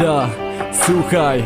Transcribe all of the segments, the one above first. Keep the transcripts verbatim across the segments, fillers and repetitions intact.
Ta, słuchaj.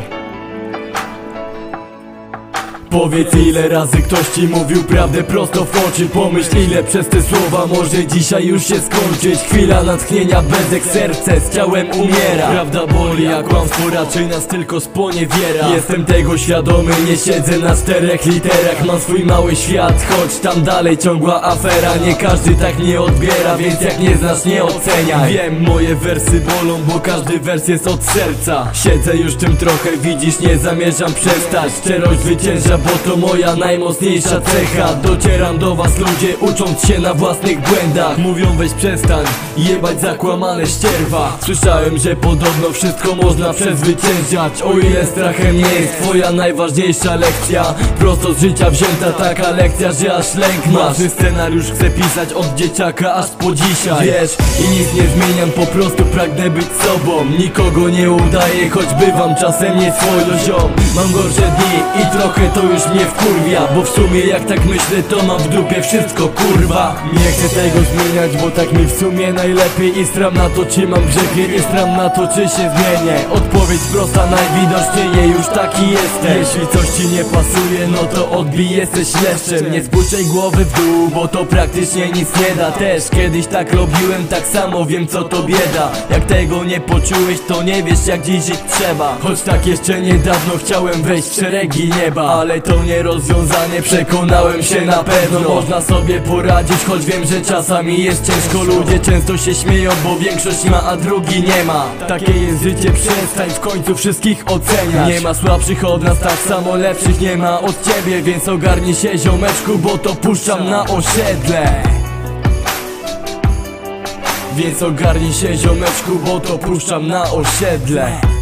Powiedz, ile razy ktoś ci mówił prawdę prosto w oczy. Pomyśl, ile przez te słowa może dzisiaj już się skończyć. Chwila natchnienia, bezek, serce z ciałem umiera. Prawda boli, a kłamstwo raczej nas tylko sponiewiera. Jestem tego świadomy, nie siedzę na czterech literach. Mam swój mały świat, choć tam dalej ciągła afera. Nie każdy tak mnie odbiera, więc jak nie znasz, nie oceniaj. Wiem, moje wersy bolą, bo każdy wers jest od serca. Siedzę już tym trochę, widzisz, nie zamierzam przestać. Szczerość zwycięża, bo to moja najmocniejsza cecha. Docieram do was, ludzie, ucząc się na własnych błędach. Mówią, weź przestań, jebać zakłamane ścierwa. Słyszałem, że podobno wszystko można przezwyciężać. O ile strachem nie jest twoja najważniejsza lekcja. Prosto z życia wzięta taka lekcja, że aż lęk masz. Scenariusz chcę pisać od dzieciaka aż po dzisiaj. Wiesz, i nic nie zmieniam, po prostu pragnę być sobą. Nikogo nie udaję, choć bywam czasem nie swojo ziom. Mam gorsze dni i trochę to już mnie wkurwia, bo w sumie jak tak myślę, to mam w dupie wszystko, kurwa. Nie chcę tego zmieniać, bo tak mi w sumie najlepiej. I stram na to, czy mam grzechy, i stram na to, czy się zmienię. Odpowiedź prosta, najwidoczniej już taki jestem. Jeśli coś ci nie pasuje, no to odbij, jesteś leszczem. Nie spuszczaj głowy w dół, bo to praktycznie nic nie da. Też kiedyś tak robiłem, tak samo wiem, co to bieda. Jak tego nie poczułeś, to nie wiesz, jak dziś żyć trzeba. Choć tak jeszcze niedawno chciałem wejść w szeregi nieba, ale to nie rozwiązanie, przekonałem się na pewno. Można sobie poradzić, choć wiem, że czasami jest ciężko. Ludzie często się śmieją, bo większość ma, a drugi nie ma. Takie jest życie, przestań w końcu wszystkich oceniać. Nie ma słabszych od nas, tak samo lepszych nie ma od ciebie. Więc ogarnij się, ziomeczku, bo to puszczam na osiedle. Więc ogarnij się, ziomeczku, bo to puszczam na osiedle.